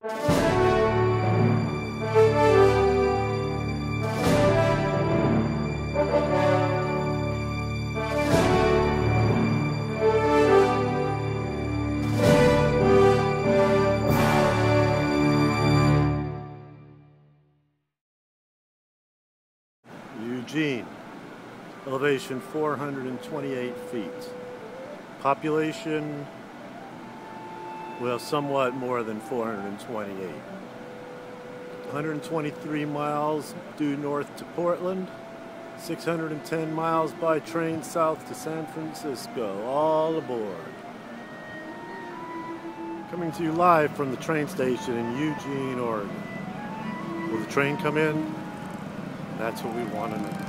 Eugene, elevation 428 feet. Population, well, somewhat more than 428. 123 miles due north to Portland, 610 miles by train south to San Francisco. All aboard. Coming to you live from the train station in Eugene, Oregon. Will the train come in? That's what we want to know.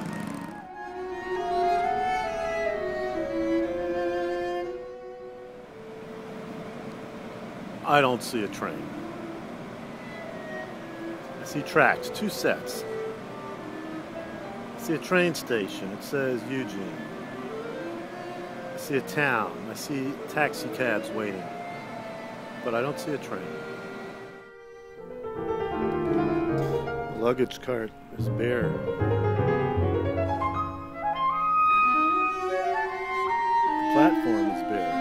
I don't see a train. I see tracks, 2 sets. I see a train station, it says Eugene. I see a town, I see taxi cabs waiting, but I don't see a train. The luggage cart is bare. The platform is bare.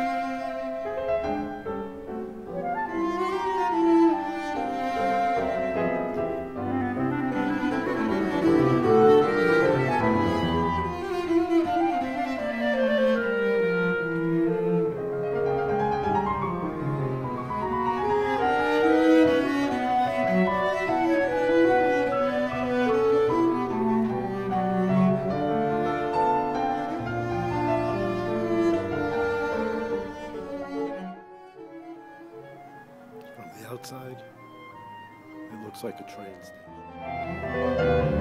Outside, it looks like a train station.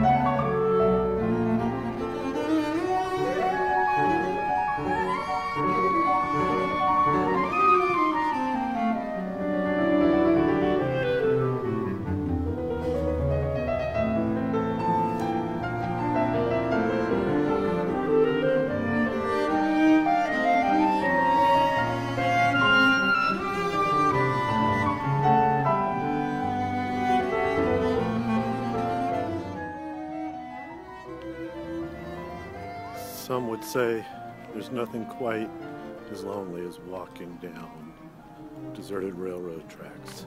Some would say there's nothing quite as lonely as walking down deserted railroad tracks.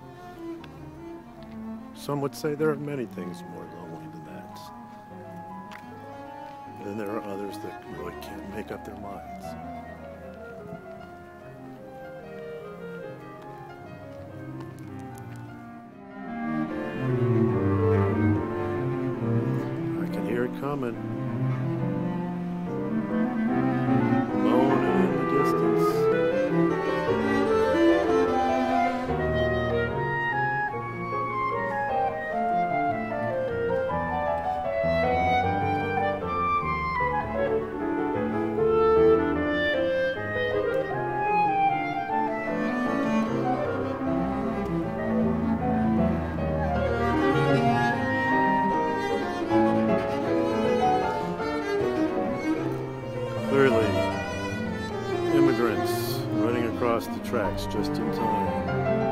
Some would say there are many things more lonely than that. Then there are others that really can't make up their minds. I can hear it coming. Clearly, immigrants running across the tracks just in time.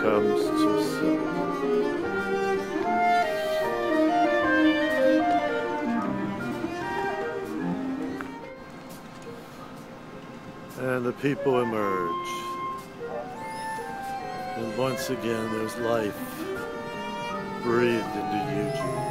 becomes too silly. And the people emerge. And once again, there's life breathed into Eugene.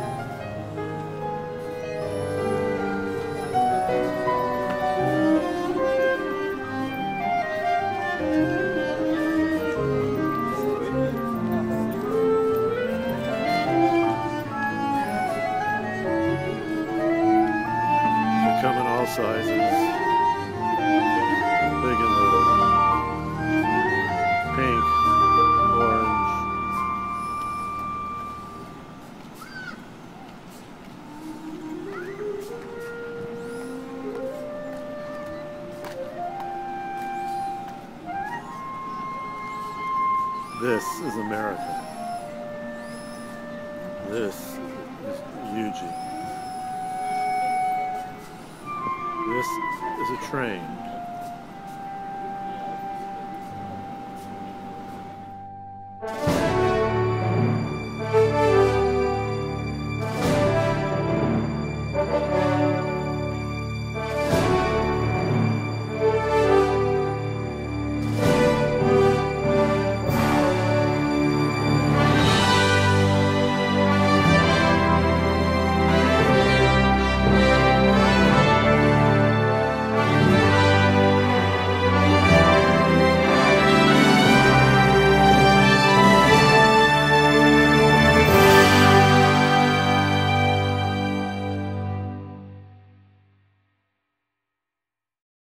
They come in all sizes. Big and little, pink, orange. This is America. This is Eugene. This is a train.